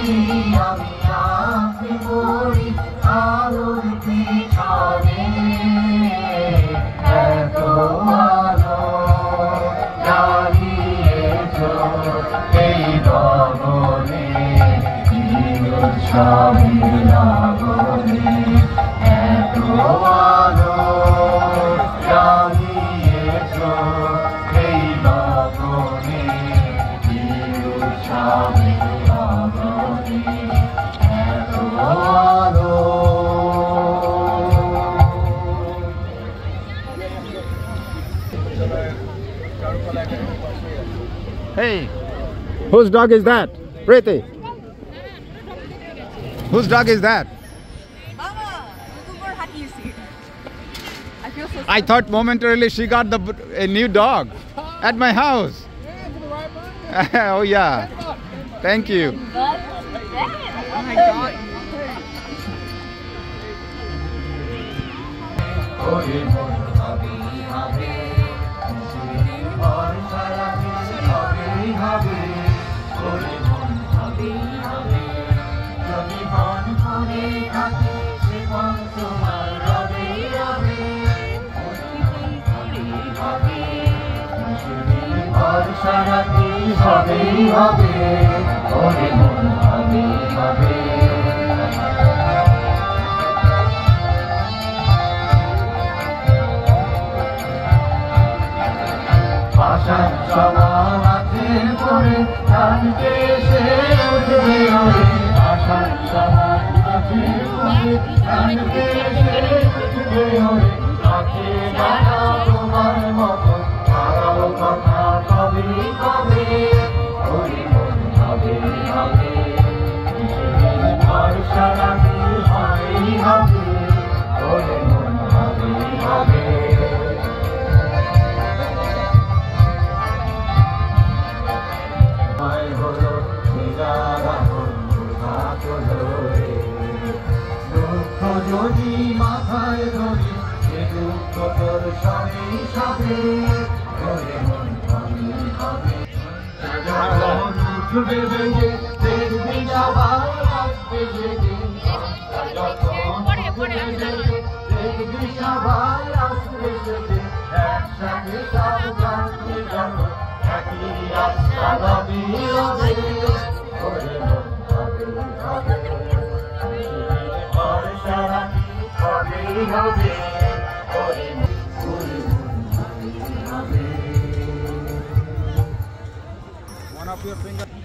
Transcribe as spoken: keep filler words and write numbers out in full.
আমি আঁকড়ে পড়ি আলোর পিছনে এত আলো জ্বালিয়েছ এই গগনে উৎসবের লগনে এত আলো জ্বালিয়েছ এই গগনে উৎসবের লগনে এত আলো। Hey, whose dog is that? Preeti. Whose dog is that? Mama, how do you see? I feel so I thought momentarily she got the a new dog at my house. Oh yeah. Thank you. Oh my God. সারাটি হবে হবে ওরে মন হবে হবে আশার সমাজের পরে টানতে সে উঠবে ওরে আশার সমাজের পরে টানতে সে উঠবে ওরে আছে জানা তোমার মতো আরো কথা কবে কবে ওরে মন হবে হবে ভরসা রাখি হবেই হবে ওরে মন হবে হবে হলো দুঃখ যদি মাথায় ধরে সে দুঃখ তোর সবে সবে ওরে মন হবে হবে উঠবে ভেঙে দেখবি সবাই আসবে সেদিন দেখবি সবাই আসবে সেদিন একসাথে সব জানতে যাবো একই রাস্তা রবি রবে ওরে মন হবে হবে ভরসা রাখি হবেই হবে ওরে মন হবে হবে। One of your fingers.